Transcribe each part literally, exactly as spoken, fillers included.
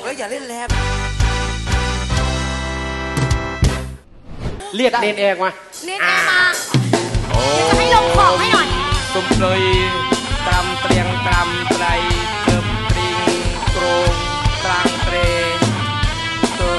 แล้วอย่าเล่นแรงเรียกเนนแองมาเนนแองมาจะให้ลงของให้หน่อยตุ่มเลยตรำเตรียงตรำไตรเติมตริงโกรงตรางเตรตัว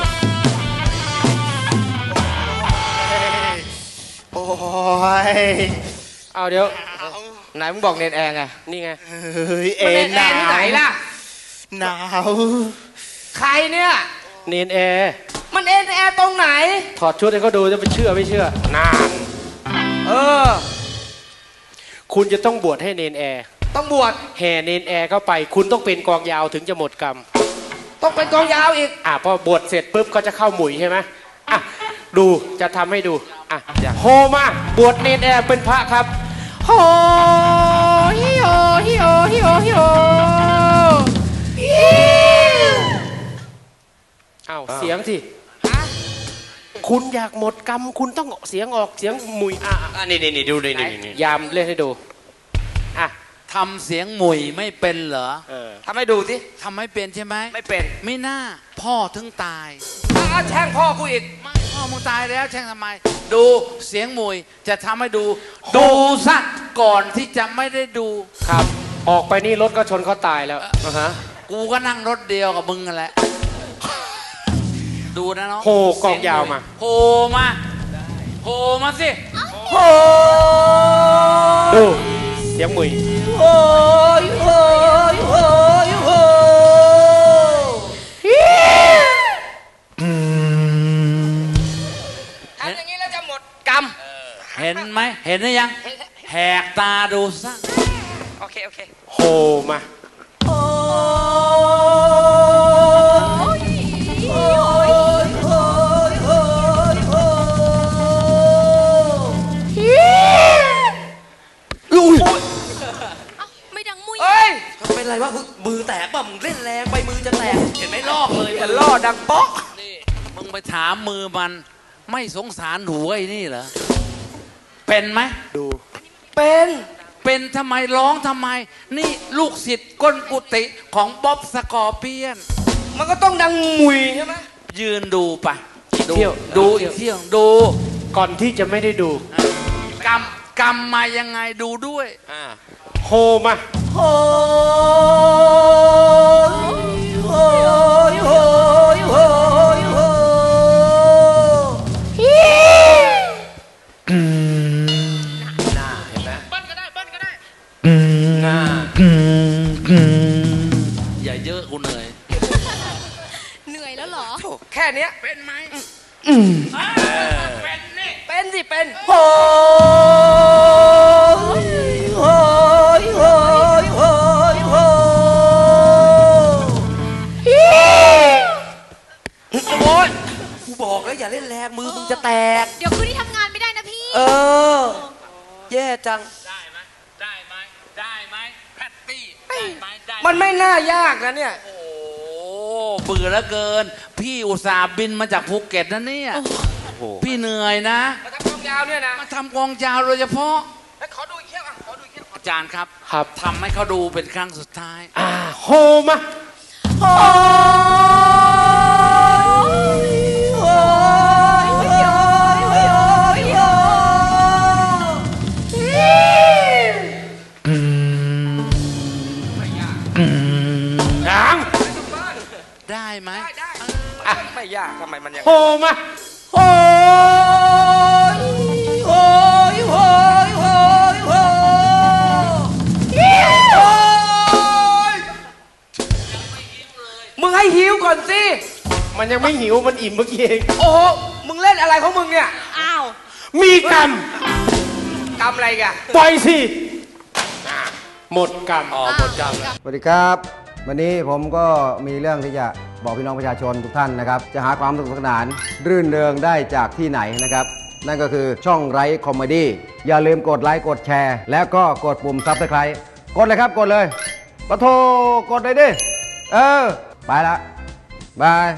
โอ้ยเอาเดี๋ยวไหนมึงบอกเนนแองไงนี่ไงเฮ้ยเอ็นหนาวไหนล่ะหนาวใครเนี่ยเนนแอร์มันเอ็นแอร์ตรงไหนถอดชุดให้เขาดูจะไปเชื่อไม่เชื่อนานเออคุณจะต้องบวชให้เนนแอร์ต้องบวชแห่เนนแอร์เข้าไปคุณต้องเป็นกองยาวถึงจะหมดกรรมต้องเป็นกองยาวอีกอ่ะพอบวชเสร็จปุ๊บก็จะเข้าหมุยใช่ไหมอ่ะดูจะทำให้ดูอ่ะโฮมาบวชเนนแอร์เป็นพระครับโฮฮิโอฮิโอฮิโอฮิโออ้าวเสียงสิคุณอยากหมดกรรมคุณต้องเสียงออกเสียงมุยอ่ะอ่ะนี่นี่ดูนี่นี่ยามเล่นให้ดูอ่ะทำเสียงมุยไม่เป็นเหรอทำให้ดูสิทำไม่เป็นใช่ไหมไม่เป็นไม่น่าพ่อถึงตายอ้าแช่งพ่อกูอีกไม่พ่อมึงตายแล้วแช่งทำไมดูเสียงมุยจะทำให้ดูดูซะก่อนที่จะไม่ได้ดูครับออกไปนี่รถก็ชนเขาตายแล้วอ่ะฮะกูก็นั่งรถเดียวกับมึงกันแหละดูนะน้องโหกองยาวมาโหมาโหมาสิโหดูเสียงมุยโอ้ยโอ้ยโอ้ยโอ้ทำอย่างนี้แล้วจะหมดกรรมเห็นไหมเห็นหรือยังแหกตาดูซะโอเคโอเคโหมาเป็นไรวะมือแตกป่ะมึงเล่นแรงไปมือจะแตกเห็นไหมลอกเลยจะล่อดังป๊อกนี่มึงไปถามมือมันไม่สงสารหูไอ้นี่เหรอเป็นไหมดูเป็นเป็นทำไมร้องทำไมนี่ลูกศิษย์ก้นกุฏิของบ๊อบสกอร์เปียนมันก็ต้องดังมุยใช่ไหมยืนดูไปเที่ยวดูอีกเที่ยวดูก่อนที่จะไม่ได้ดูกรรมกรรมมายังไงดูด้วยโฮมาโอ้ยโอ้ยโอ้ยโอ้ยโอ้หน้าเห็นไหมเบิ้ลก็ได้เบิ้ลก็ได้หน้าอย่าเยอะกูเหนื่อยเหนื่อยแล้วเหรอแค่นี้เป็นไหมเป็นนี่เป็นสิเป็นโอ้ยโอ้ยโอ้ยโอ้ยโอ้โอ้ยกูบอกแล้วอย่าเล่นแรงมือมึงจะแตกเดี๋ยวคืนนี้ทำงานไม่ได้นะพี่เออแย่จังได้ไหมได้ไหมได้ไหมแพตตี้ได้ไหมได้มันไม่น่ายากนะเนี่ยโอ้เบื่อแล้วเกินพี่อุตส่าห์บินมาจากภูเก็ตนะเนี่ยพี่เหนื่อยนะมาทำกองยาวเนี่ยนะมาทำกองยาวโดยเฉพาะขอดูอีกเที่ยวขอดูอีกเที่ยวอาจารย์ครับครับทำให้เขาดูเป็นครั้งสุดท้ายอ่าโฮมาโอ้ยโอ้ยโอ้ยโอ้ยโอ้ยโอ้ยอืมไม่ยากอืมยังได้ไหมได้ไม่ยากทำไมมันยังโฮมาโอ้ยโอ้ยโอ้ยโอ้ยโอ้ยมึงให้หิวก่อนสิมันยังไม่หิวมันอิ่มเมื่อกี้เองโอ้โหมึงเล่นอะไรของมึงเนี่ยอ้าวมีกรรมกรรมอะไรกันปล่อยสิหมดกรรมอ๋อหมดกรรมสวัสดีครับวันนี้ผมก็มีเรื่องที่จะบอกพี่น้องประชาชนทุกท่านนะครับจะหาความสนุกสนานรื่นเริงได้จากที่ไหนนะครับนั่นก็คือช่องไร้คอมเมดี้อย่าลืมกดไลค์กดแชร์แล้วก็กดปุ่มซับสไครบ์กดเลยครับกดเลยปะโทกดเลยดิเออไปละบาย